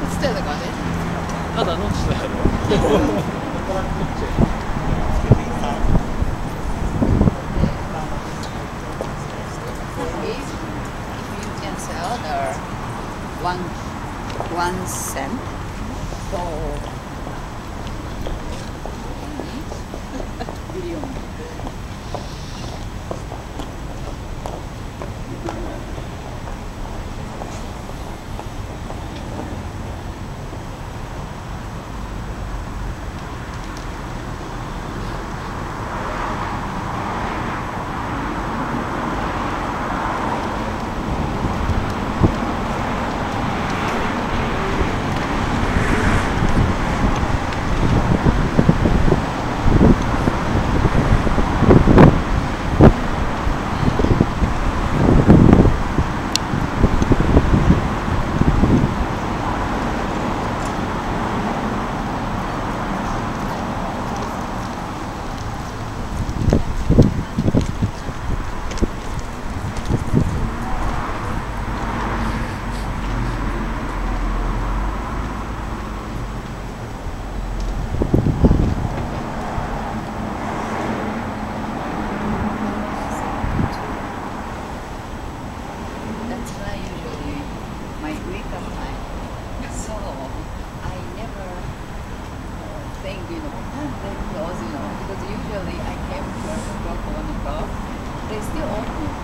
ってたからね。 ただの人やろ。 If you can sell the one cent for billion. That's why usually my wake up time. So I never think, what time they close, because usually I came 12 o'clock, 1 o'clock. They still open.